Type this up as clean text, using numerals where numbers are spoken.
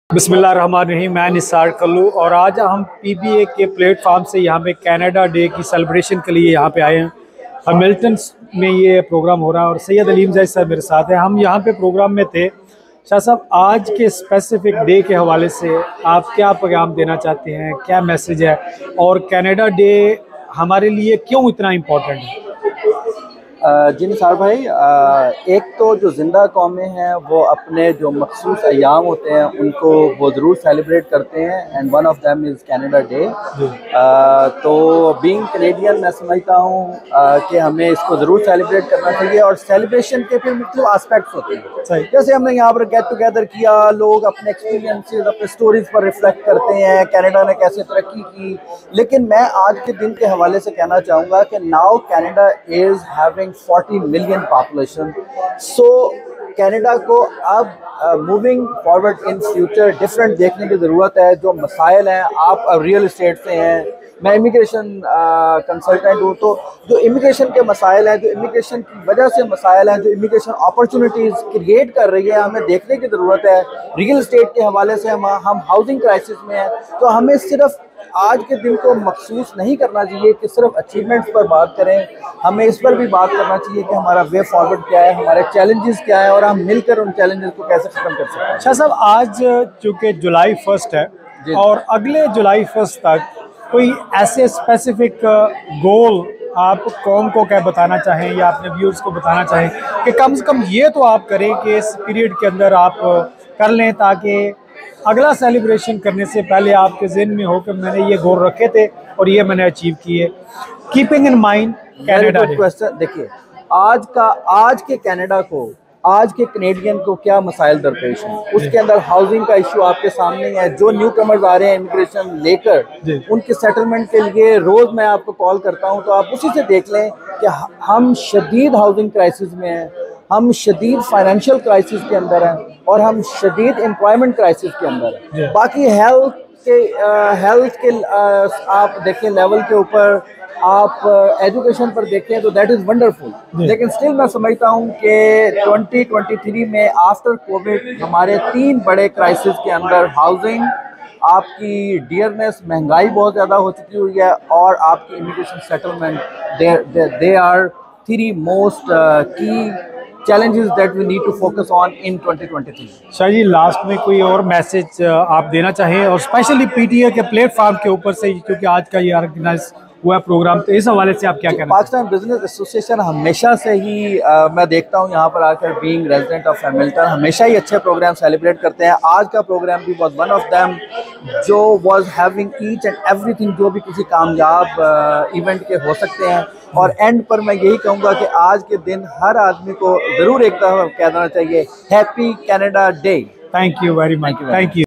बिस्मिल्लाहिर्रहमानिर्रहीम। मैं निसार कल्लू और आज हम पीबीए के प्लेटफार्म से यहाँ पे कनाडा डे की सेलिब्रेशन के लिए यहाँ पे आए हैं। हैमिल्टन में ये प्रोग्राम हो रहा है और सैयद अलीम जैद साहब मेरे साथ हैं। हम यहाँ पे प्रोग्राम में थे। शाह साहब, आज के स्पेसिफिक डे के हवाले से आप क्या पैगाम देना चाहते हैं, क्या मैसेज है और कनाडा डे हमारे लिए क्यों इतना इम्पोर्टेंट है? जी निसार भाई, एक तो जो ज़िंदा कौमें हैं वो अपने जो मखसूस अयाम होते हैं उनको वो ज़रूर सेलिब्रेट करते हैं and one of them is Canada day. तो बीइंग कैनेडियन मैं समझता हूँ कि हमें इसको ज़रूर सेलिब्रेट करना चाहिए। और सेलिब्रेशन के फिर मुख्तलिफ आस्पेक्ट्स होते हैं, जैसे हमने यहाँ पर गेट टुगेदर किया, लोग अपने एक्सपीरियंसेस अपने स्टोरीज पर रिफ्लेक्ट करते हैं कनाडा ने कैसे तरक्की की। लेकिन मैं आज के दिन के हवाले से कहना चाहूँगा कि now Canada is having 40 million population. So Canada को अब moving forward in future different देखने की ज़रूरत है। जो मसाइल हैं, आप रियल इस्टेट से हैं, मैं इमिग्रेशन कंसल्टेंट हूँ, तो जो इमिग्रेशन के मसाइल हैं, जो इमिग्रेशन की वजह से मसाइल हैं, जो इमिग्रेशन अपॉर्चुनिटीज़ क्रिएट कर रही है, हमें देखने की ज़रूरत है। रियल इस्टेट के हवाले से हम हाउसिंग क्राइसिस में हैं, तो हमें सिर्फ आज के दिन को मखसूस नहीं करना चाहिए कि सिर्फ अचीवमेंट्स पर बात करें। हमें इस पर भी बात करना चाहिए कि हमारा वे फॉरवर्ड क्या है, हमारे चैलेंजेस क्या है और हम मिलकर उन चैलेंजेस को कैसे ख़त्म कर सकते हैं। शाह साहब, आज चूँकि जुलाई 1 है और अगले जुलाई 1 तक कोई ऐसे स्पेसिफिक गोल आप कौम को क्या बताना चाहें या अपने व्यूअर्स को बताना चाहें कि कम से कम ये तो आप करें कि इस पीरियड के अंदर आप कर लें, ताकि अगला सेलिब्रेशन करने से पहले आपके ज़हन में हो कि मैंने ये गोल रखे थे और ये मैंने अचीव किए। Keeping in mind Canada question, देखिए आज के कनाडा को, आज के कनेडियन को क्या मसाइल दरपेश हैं, उसके अंदर हाउसिंग का इशू आपके सामने है। जो न्यू कमर्स आ रहे हैं इमिग्रेशन लेकर, उनके सेटलमेंट के लिए रोज़ मैं आपको कॉल करता हूं, तो आप उसी से देख लें कि हम शदीद हाउसिंग क्राइसिस में हैं, हम शदीद फाइनेंशियल क्राइसिस के अंदर हैं और हम शदीद एम्प्लॉयमेंट क्राइसिस के अंदर हैं। बाकी हेल्थ के आप देखें लेवल के ऊपर, आप एजुकेशन पर देखें तो दैट इज़ वंडरफुल। लेकिन स्टिल मैं समझता हूँ कि 2023 में आफ्टर कोविड हमारे 3 बड़े क्राइसिस के अंदर हाउसिंग, आपकी डियरनेस, महंगाई बहुत ज़्यादा हो चुकी हुई है, और आपकी immigration settlement, they are 3 most की challenges that we need to focus on in 2023। Shah ji, last में कोई और मैसेज आप देना चाहें, और स्पेशली पीटीए के प्लेटफॉर्म के ऊपर से, क्योंकि आज का ये ऑर्गेनाइज हुआ प्रोग्राम, तो इस हवाले से आप क्या कहना? पाकिस्तान बिजनेस एसोसिएशन हमेशा से ही मैं देखता हूँ यहाँ पर आकर, बीइंग रेजिडेंट ऑफ हैमिल्टन, हमेशा ही अच्छे प्रोग्राम सेलिब्रेट करते हैं। आज का प्रोग्राम भी वाज वन ऑफ देम, जो was having each and everything जो भी किसी कामयाब इवेंट के हो सकते हैं। और एंड पर मैं यही कहूँगा कि आज के दिन हर आदमी को ज़रूर एक दफ़ा कह देना चाहिए, happy Canada day. Thank you very much. Thank you.